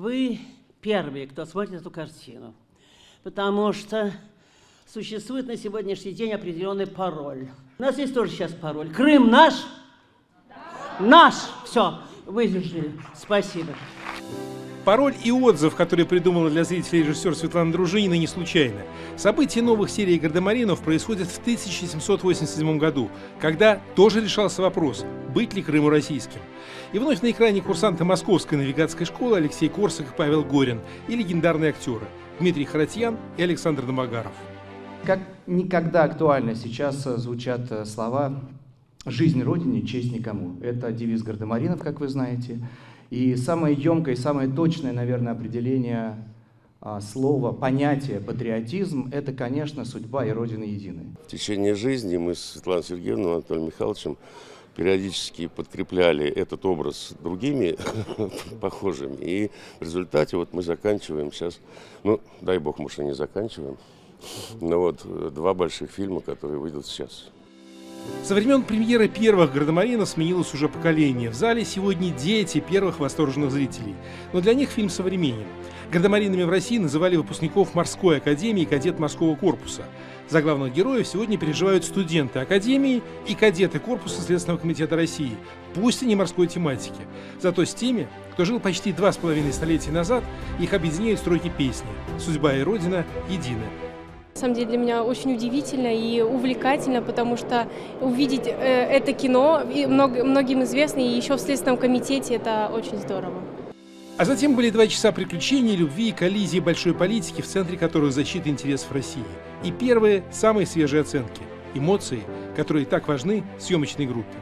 вы первые, кто смотрит эту картину, потому что существует на сегодняшний день определенный пароль. У нас есть тоже сейчас пароль. Крым наш? Да. Наш! Все, выдержали. Спасибо. Пароль и отзыв, который придумала для зрителей режиссер Светлана Дружинина, не случайно. События новых серий «Гардемаринов» происходят в 1787 году, когда тоже решался вопрос, быть ли Крыму российским. И вновь на экране курсанты Московской навигатской школы Алексей Корсак и Павел Горин и легендарные актеры Дмитрий Харатьян и Александр Домогаров. Как никогда актуально сейчас звучат слова «Жизнь Родине, честь никому». Это девиз Гардемаринов, как вы знаете. И самое емкое и самое точное, наверное, определение слова, понятия патриотизм – это, конечно, судьба и Родина единая. В течение жизни мы с Светланой Сергеевной и Анатолием Михайловичем периодически подкрепляли этот образ другими похожими. И в результате вот мы заканчиваем сейчас, ну, дай бог, может, и не заканчиваем, но вот 2 больших фильма, которые выйдут сейчас. Со времен премьеры первых «Гардемаринов» сменилось уже поколение. В зале сегодня дети первых восторженных зрителей. Но для них фильм современен. «Гардемаринами» в России называли выпускников морской академии и кадет морского корпуса. За главных героев сегодня переживают студенты академии и кадеты корпуса Следственного комитета России, пусть и не морской тематики. Зато с теми, кто жил почти 2,5 столетия назад, их объединяют строки песни «Судьба и Родина едины». На самом деле для меня очень удивительно и увлекательно, потому что увидеть это кино, многим известно, и еще в Следственном комитете, это очень здорово. А затем были 2 часа приключений, любви и коллизии большой политики, в центре которой защита интересов России. И первые, самые свежие оценки, эмоции, которые так важны съемочной группе.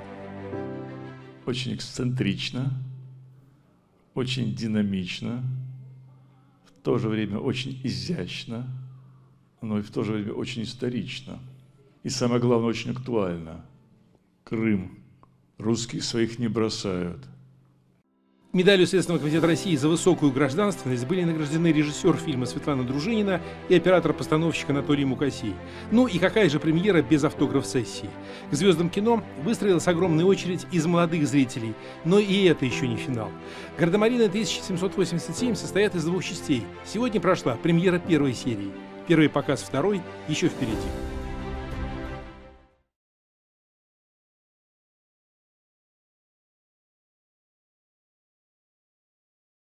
Очень эксцентрично, очень динамично, в то же время очень изящно, но и в то же время очень исторично. И самое главное, очень актуально. Крым. Русские своих не бросают. Медалью Следственного комитета России за высокую гражданственность были награждены режиссер фильма Светлана Дружинина и оператор-постановщик Анатолий Мукасей. Ну и какая же премьера без автограф-сессии? К звездам кино выстроилась огромная очередь из молодых зрителей. Но и это еще не финал. «Гардемарины 1787» состоят из 2 частей. Сегодня прошла премьера 1 серии. Первый показ 2 еще впереди.